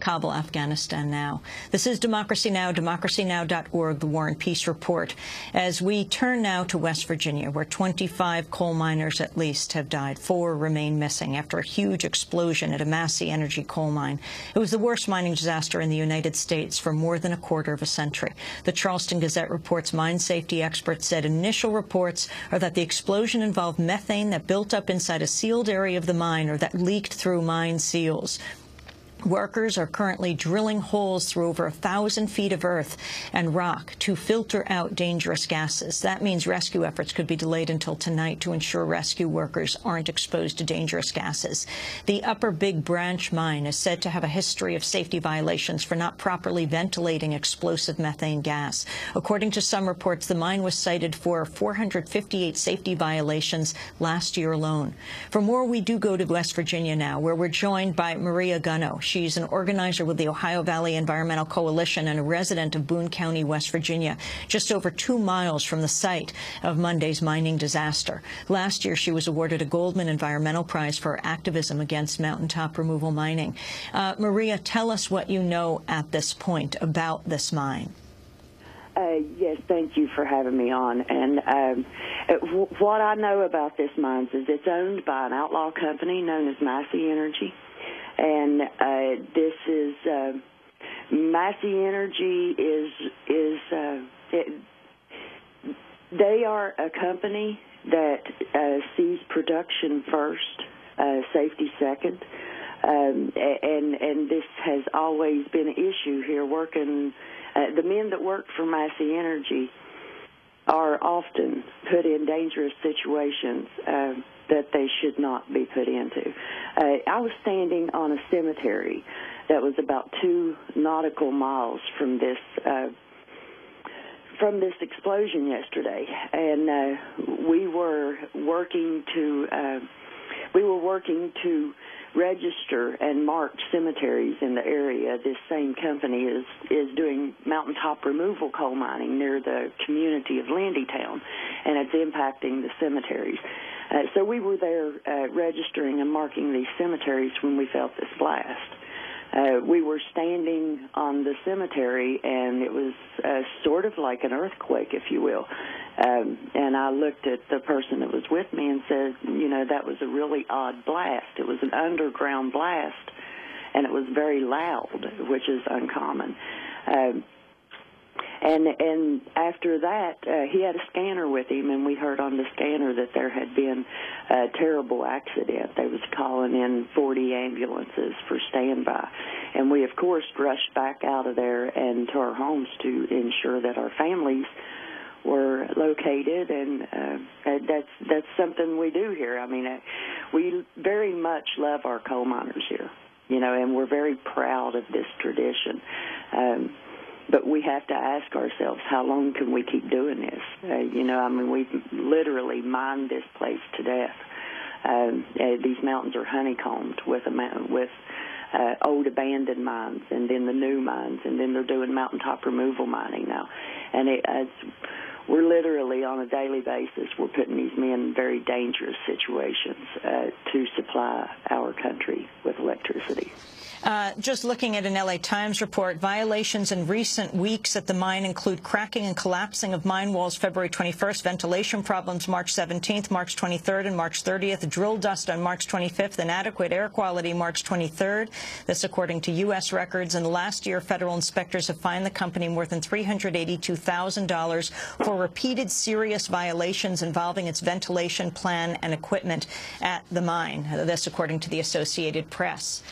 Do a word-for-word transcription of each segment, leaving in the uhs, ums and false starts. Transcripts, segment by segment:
Kabul, Afghanistan now. This is Democracy Now!, democracy now dot org, the War and Peace Report. As we turn now to West Virginia, where twenty-five coal miners at least have died. Four remain missing after a huge explosion at a Massey Energy coal mine. It was the worst mining disaster in the United States for more than a quarter of a century. The Charleston Gazette reports mine safety experts said initial reports are that the explosion involved methane that built up inside a sealed area of the mine or that leaked through mine seals. Workers are currently drilling holes through over a thousand feet of earth and rock to filter out dangerous gases. That means rescue efforts could be delayed until tonight to ensure rescue workers aren't exposed to dangerous gases. The Upper Big Branch mine is said to have a history of safety violations for not properly ventilating explosive methane gas. According to some reports, the mine was cited for four hundred fifty-eight safety violations last year alone. For more, we do go to West Virginia now, where we're joined by Maria Gunno. She's an organizer with the Ohio Valley Environmental Coalition and a resident of Boone County, West Virginia, just over two miles from the site of Monday's mining disaster. Last year, she was awarded a Goldman Environmental Prize for her activism against mountaintop removal mining. Uh, Maria, tell us what you know at this point about this mine. Uh, yes, thank you for having me on. And um, w what I know about this mine is it's owned by an outlaw company known as Massey Energy. And uh, this is uh, Massey Energy is is uh, it, they are a company that uh, sees production first, uh, safety second, um, and and this has always been an issue here. Working uh, the men that work for Massey Energy are often put in dangerous situations Uh, that they should not be put into. Uh, I was standing on a cemetery that was about two nautical miles from this uh, from this explosion yesterday, and uh, we were working to uh, we were working to register and mark cemeteries in the area. This same company is is doing mountaintop removal coal mining near the community of Lindytown, and it's impacting the cemeteries. Uh, so we were there uh, registering and marking these cemeteries when we felt this blast. Uh, we were standing on the cemetery, and it was uh, sort of like an earthquake, if you will. Um, and I looked at the person that was with me and said, you know, that was a really odd blast. It was an underground blast, and it was very loud, which is uncommon. Um, And and after that, uh, he had a scanner with him, and we heard on the scanner that there had been a terrible accident. They was calling in forty ambulances for standby. And we, of course, rushed back out of there and to our homes to ensure that our families were located, and uh, that's, that's something we do here. I mean, uh, we very much love our coal miners here, you know, and we're very proud of this tradition. Um But we have to ask ourselves, how long can we keep doing this? Uh, you know, I mean, we've literally mined this place to death. Um, uh, these mountains are honeycombed with a with uh, old abandoned mines, and then the new mines, and then they're doing mountaintop removal mining now. And it, it's, we're literally, on a daily basis, we're putting these men in very dangerous situations uh, to supply our country with electricity. Uh, just looking at an L A Times report, violations in recent weeks at the mine include cracking and collapsing of mine walls February twenty-first, ventilation problems March seventeenth, March twenty-third, and March thirtieth, drill dust on March twenty-fifth, inadequate air quality March twenty-third. This according to U S records. And last year, federal inspectors have fined the company more than three hundred eighty-two thousand dollars for repeated serious violations involving its ventilation plan and equipment at the mine. This according to the Associated Press.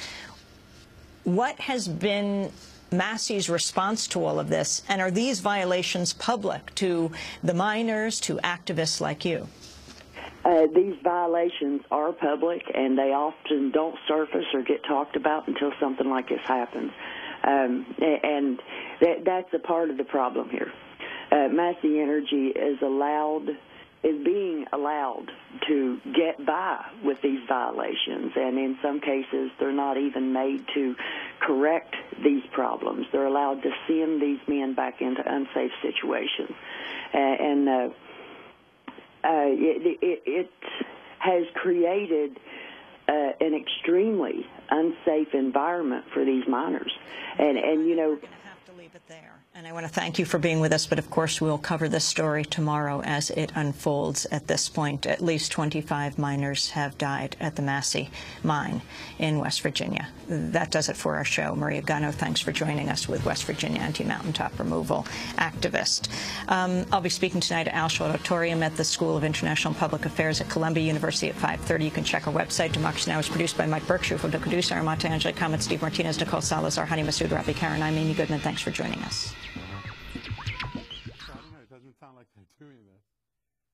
What has been Massey's response to all of this, and are these violations public to the miners, to activists like you? Uh, these violations are public, and they often don't surface or get talked about until something like this happens. Um, and that, that's a part of the problem here. Uh, Massey Energy is allowed, is being allowed to get by with these violations, and in some cases they're not even made to correct these problems. They're allowed to send these men back into unsafe situations. Uh, and uh, uh, it, it, it has created uh, an extremely unsafe environment for these miners. And, and you know, leave it there. And I want to thank you for being with us, but of course we'll cover this story tomorrow as it unfolds. At this point, at least twenty-five miners have died at the Massey mine in West Virginia. That does it for our show. Maria Gunno, thanks for joining us with West Virginia anti-mountaintop removal activist. Um, I'll be speaking tonight at Alsho Auditorium at the School of International and Public Affairs at Columbia University at five thirty. You can check our website. Democracy Now! Is produced by Mike Berkshire, for the producer, Armata Angelic, Comment, Steve Martinez, Nicole Salazar, Honey Masood, Ravi Karen. I'm Amy Goodman. Thanks for joining us.